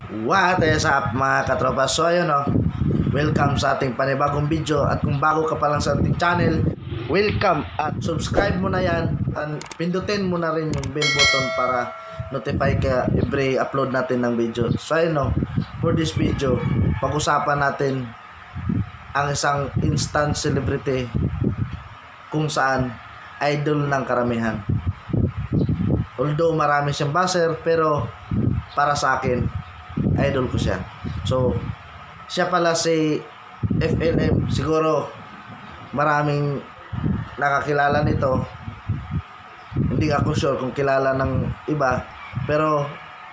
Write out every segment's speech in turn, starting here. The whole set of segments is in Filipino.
What is up mga katropa? So ayun welcome sa ating panibagong video. At kung bago ka pa lang sa ating channel, welcome at subscribe mo na yan. And pindutin mo na rin yung bell button para notify ka every upload natin ng video. So ayun for this video, pag-usapan natin ang isang instant celebrity kung saan idol ng karamihan. Although marami siyang buzzer, pero para sa akin idol ko siya. So siya pala si FLM. Siguro maraming nakakilala nito. Hindi ako sure kung kilala ng iba, pero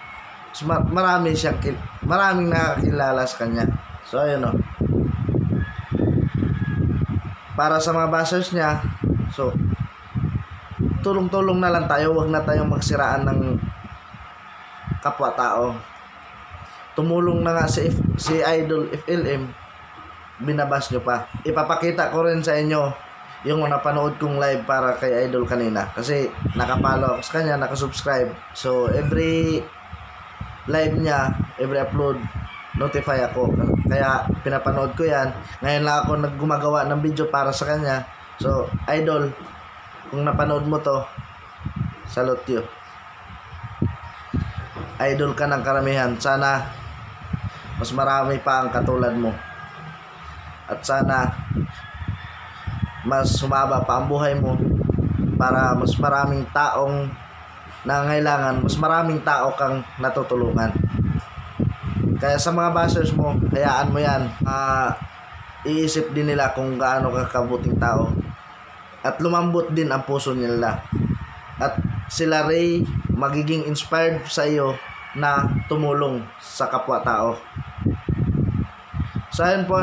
maraming nakakilala sa kanya. So ayun para sa mga buzzers niya, so tulong-tulong na lang tayo. Huwag na tayong magsiraan ng kapwa-tao. Tumulong na nga si Idol FLM, binabas nyo pa. Ipapakita ko rin sa inyo yung napanood kong live para kay Idol kanina, kasi nakapalo ako sa kanya, nakasubscribe. So every live niya, every upload, notify ako. Kaya pinapanood ko yan. Ngayon lang ako naggumagawa ng video para sa kanya. So Idol, kung napanood mo to, salute you. Idol ka ng karamihan. Sana mas marami pa ang katulad mo. At sana mas sumaba pa ang buhay mo para mas maraming taong nangangailangan, mas maraming tao kang natutulungan. Kaya sa mga bashers mo, hayaan mo yan. Iisip din nila kung gaano ka kabuting tao. At lumambot din ang puso nila. At sila Ray magiging inspired sa iyo na tumulong sa kapwa-tao. So ayun po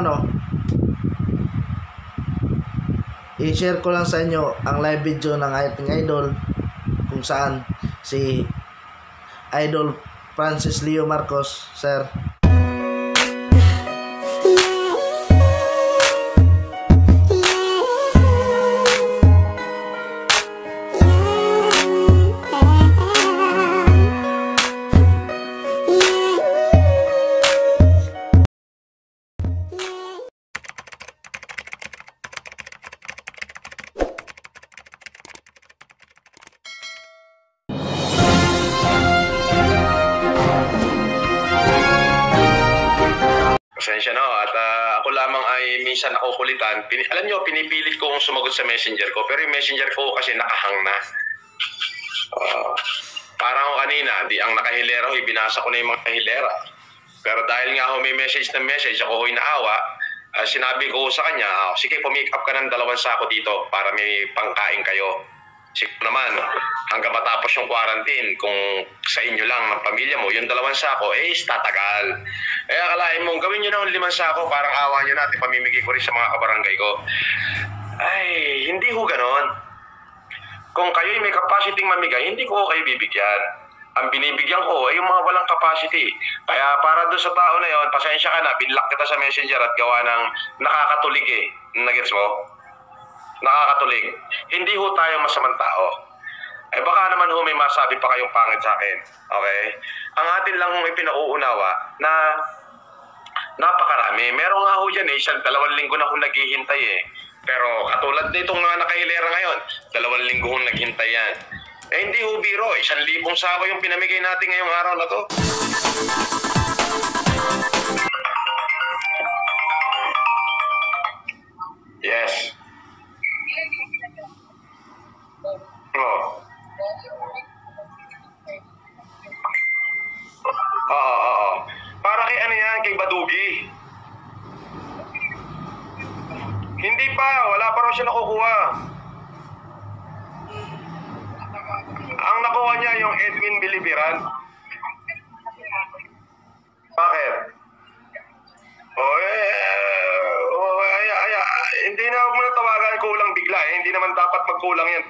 i-share ko lang sa inyo ang live video ng ating idol, kung saan si Idol Francis Leo Marcos, sir. Pasensya na at ako lamang ay minsan nakukulitan. Alam nyo, pinipilit kong sumagot sa messenger ko, pero yung messenger ko kasi nakahang na. Parang ako kanina, ang nakahilera ko, ibinasa ko na yung mga hilera. Pero dahil nga ako may message na message, ako ko'y naawa, sinabi ko sa kanya, sige, pumick up ka ng 2 sako dito para may pangkain kayo. Siguro naman, hanggang matapos yung quarantine, kung sa inyo lang ng pamilya mo, yung 2 sako, tatagal. Akalain mong gawin nyo ng 5 sako, parang awa nyo natin, pamimigay ko rin sa mga kabarangay ko. Ay, hindi ho ganon. Kung kayo'y may capacity mamigay, hindi ko kayo bibigyan. Ang binibigyan ko ay yung mga walang capacity. Kaya para doon sa tao na yon, pasensya ka na, binlock kita sa messenger at gawa ng nakakatulig Nagets mo? Nakakatulig. Hindi ho tayo masamang tao. Baka naman ho may masabi pa kayong pangit sa akin. Okay? Ang atin lang hong ipinauunawa na napakarami. Meron nga ho dyan 2 linggo na ho naghihintay Pero katulad nitong mga nakahilera ngayon, 2 linggo hong naghintay yan. Hindi ho biro. 1,000 sako yung pinamigay natin ngayong araw na to. Yes. Oo. Para kay kay Badugi. Hindi pa, wala pa raw siya nakukuha. Ang nakuha niya yung Edwin Bilibiran. Bakit? Hindi na ako tawagan, kulang bigla hindi naman dapat magkulang yan.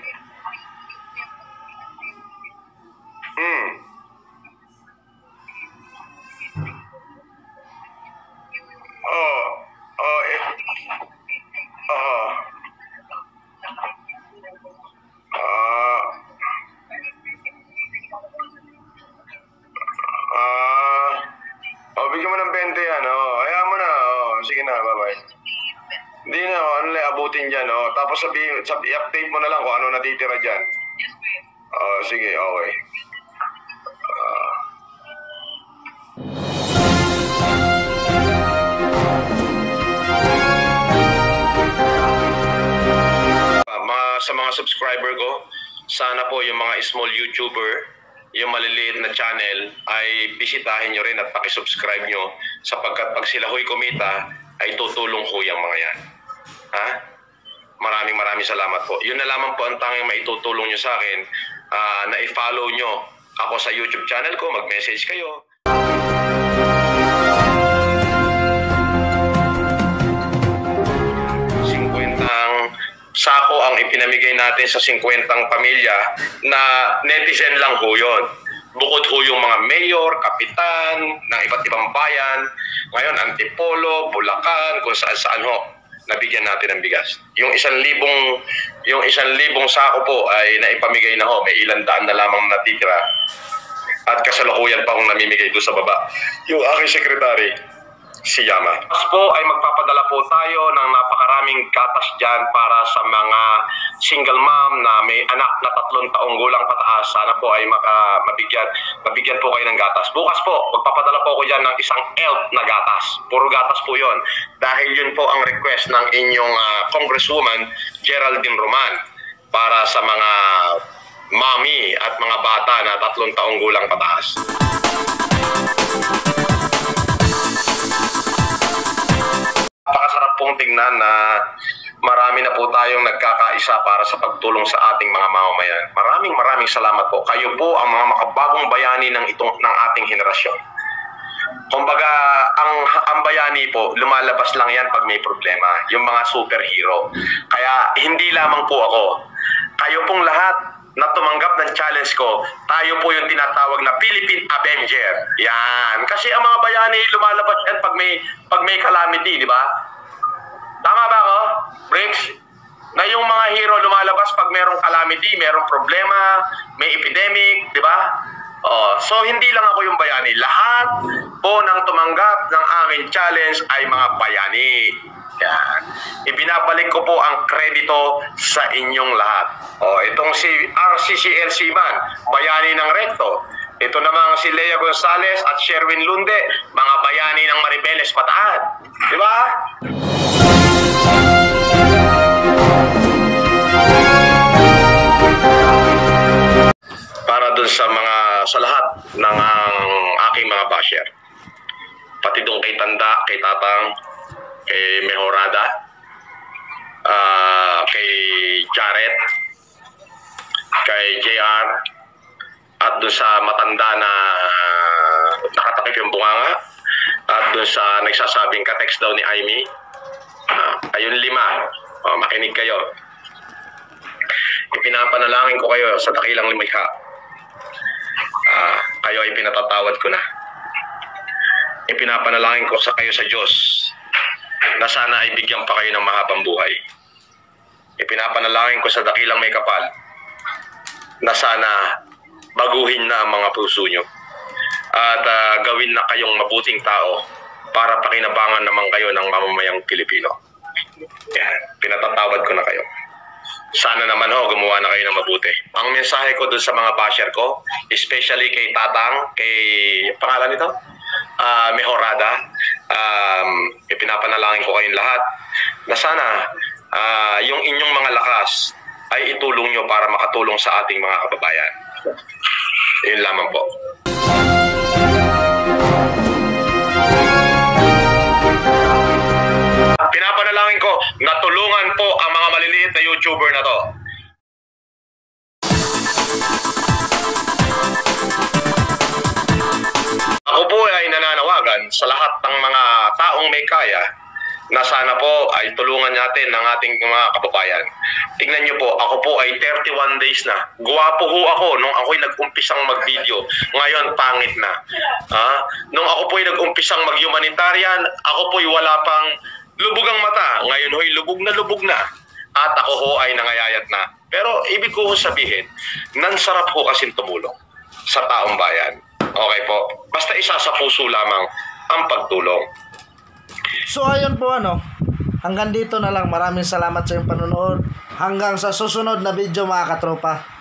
bigyan mo ng 20 yan. Hayaan mo na. Sige na, bye-bye. Hindi na, ano lang, abutin dyan. Tapos i-update mo na lang kung ano natitira dyan. Sige, okay. Sa mga subscriber ko, sana po yung mga small YouTuber, yung maliliit na channel, ay bisitahin nyo rin at pakisubscribe nyo sapagkat pag sila ho'y kumita, ay tutulong ho yung mga yan. Ha? Maraming salamat po. Yun na lamang po ang tanging maitutulong nyo sa akin, na i-follow nyo ako sa YouTube channel ko, mag-message kayo. Sako ang ipinamigay natin sa 50 pamilya na netizen lang ho yun. Bukod ho yung mga mayor, kapitan ng iba't ibang bayan, ngayon Antipolo, Bulacan, kung saan ho, nabigyan natin ng bigas. Yung 1,000 sako po ay naipamigay na ho, may 100 na lamang natitira. At kasalukuyan pa akong namimigay doon sa baba. Yung aking sekretary, si Yama. Tapos po ay magpapadala po tayo ng napakaraming gatas dyan para sa mga single mom na may anak na 3 taong gulang pataas. Sana po ay mabigyan po kayo ng gatas. Bukas po, magpapadala po ko dyan ng isang ELF na gatas. Puro gatas po yon. Dahil yun po ang request ng inyong Congresswoman Geraldine Roman para sa mga mommy at mga bata na 3 taong gulang pataas. Napakasarap pong tingnan na marami na po tayong nagkakaisa para sa pagtulong sa ating mga mamamayan. Maraming salamat po. Kayo po ang mga makabagong bayani ng ating henerasyon. Kumbaga, ang bayani po, lumalabas lang yan pag may problema. Yung mga superhero. Kaya hindi lamang po ako. Kayo pong lahat na tumanggap ng challenge ko, tayo po yung tinatawag na Philippine Avenger. Yan. Kasi ang mga bayani lumalabas yan pag may calamity, di ba? Tama ba ako, Briggs? Na yung mga hero lumalabas pag merong calamity, merong problema, may epidemic, di ba? So hindi lang ako yung bayani. Lahat po ng tumanggap ng aking challenge ay mga bayani. Yan. Ibinabalik ko po ang kredito sa inyong lahat. Itong si RCCLC man, bayani ng Recto. Ito namang si Lea Gonzalez at Sherwin Lunde, mga bayani ng Maribeles Bataan. Di ba? Para dun sa lahat ng aking mga basher. Pati dun kay Tanda, kay Tatang, kay Mejorada, kay Jared, kay JR, at doon sa matanda na nakatakip yung bunganga, at doon sa nagsasabing ka-text daw ni Amy. Ayun 5. Makinig kayo. Ipinapanalangin ko kayo sa dakilang lumikha. Kayo ay pinatatawad ko na. Ipinapanalangin ko sa kayo sa Diyos na sana ay bigyan pa kayo ng mahabang buhay. Ipinapanalangin ko sa dakilang may kapal na sana baguhin na ang mga puso nyo at gawin na kayong mabuting tao para pakinabangan naman kayo ng mamamayang Pilipino. Yan, pinatatawad ko na kayo. Sana naman gumawa na kayo ng mabuti. Ang mensahe ko dun sa mga basher ko, especially kay Tatang, kay pangalan nito? Mejorada, ipinapanalangin ko kayong lahat na sana yung inyong mga lakas ay itulong nyo para makatulong sa ating mga kababayan. Yun lamang po. Pinapanalangin ko na tulungan po ang mga maliliit na YouTuber na to. Ako po ay nananawagan sa lahat ng mga taong may kaya na sana po ay tulungan natin ng ating mga kababayan. Tingnan nyo po, ako po ay 31 days na. Guwapo ho ako nung ako'y nag-umpisang mag-video. Ngayon, pangit na. Nung ako po'y nag-umpisang mag-humanitarian, ako po'y wala pang lubog ang mata. Ngayon ho'y lubog na. At ako ho ay nangayayat na. Pero ibig ko sabihin, nansarap ho kasing tumulong sa taong bayan. Okay po. Basta isa sa puso lamang ang pagtulong. So ayun po hanggang dito na lang. Maraming salamat sa iyong panonood. Hanggang sa susunod na video mga katropa.